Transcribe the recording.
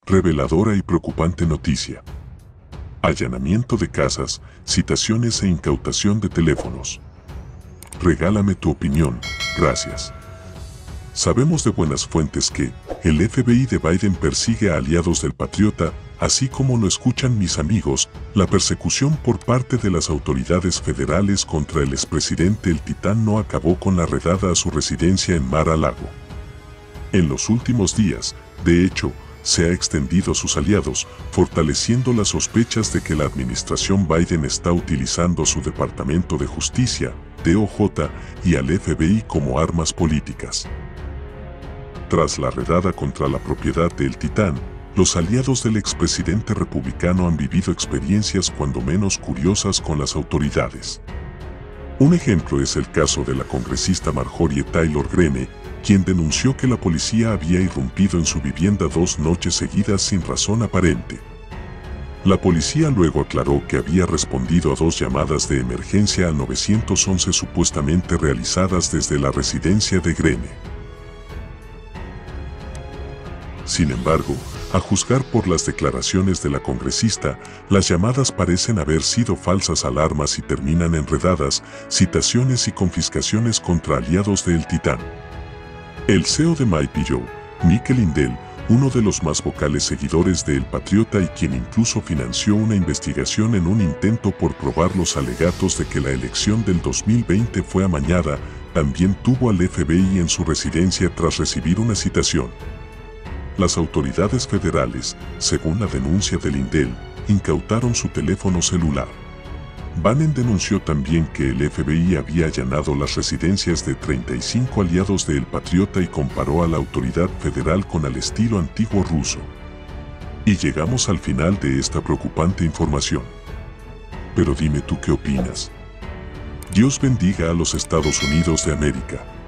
Reveladora y preocupante noticia. Allanamiento de casas, citaciones e incautación de teléfonos. Regálame tu opinión, gracias. Sabemos de buenas fuentes que el FBI de Biden persigue a aliados del Patriota, así como lo escuchan mis amigos, la persecución por parte de las autoridades federales contra el expresidente El Titán no acabó con la redada a su residencia en Mar-a-Lago. En los últimos días, de hecho, se ha extendido a sus aliados, fortaleciendo las sospechas de que la administración Biden está utilizando su Departamento de Justicia, DOJ, y al FBI como armas políticas. Tras la redada contra la propiedad de El Titán, los aliados del expresidente republicano han vivido experiencias cuando menos curiosas con las autoridades. Un ejemplo es el caso de la congresista Marjorie Taylor Greene, quien denunció que la policía había irrumpido en su vivienda 2 noches seguidas sin razón aparente. La policía luego aclaró que había respondido a 2 llamadas de emergencia al 911 supuestamente realizadas desde la residencia de Greene. Sin embargo, a juzgar por las declaraciones de la congresista, las llamadas parecen haber sido falsas alarmas y terminan enredadas, citaciones y confiscaciones contra aliados de El Titán. El CEO de MyPillow, Mikel Lindell, uno de los más vocales seguidores de El Patriota y quien incluso financió una investigación en un intento por probar los alegatos de que la elección del 2020 fue amañada, también tuvo al FBI en su residencia tras recibir una citación. Las autoridades federales, según la denuncia de Lindell, incautaron su teléfono celular. Bannon denunció también que el FBI había allanado las residencias de 35 aliados de El Patriota y comparó a la autoridad federal con al estilo antiguo ruso. Y llegamos al final de esta preocupante información. Pero dime tú qué opinas. Dios bendiga a los Estados Unidos de América.